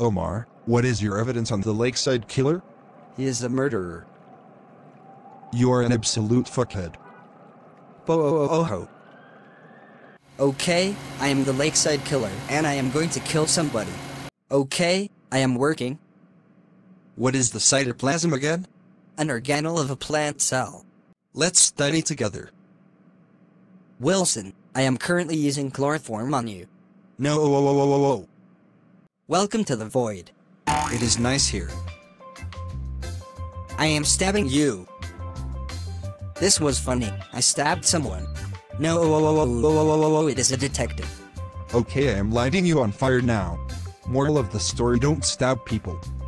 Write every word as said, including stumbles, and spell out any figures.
Omar, what is your evidence on the lakeside killer? He is a murderer. You are an absolute fuckhead. Bo-oh-oh-ho. Okay, I am the lakeside killer, and I am going to kill somebody. Okay, I am working. What is the cytoplasm again? An organelle of a plant cell. Let's study together. Wilson, I am currently using chloroform on you. No, oh, oh, oh, oh, oh. Welcome to the void. It is nice here. I am stabbing you. This was funny. I stabbed someone. No, oh, oh, oh, oh, oh, oh, oh, oh, it is a detective. Okay, I am lighting you on fire now. Moral of the story: don't stab people.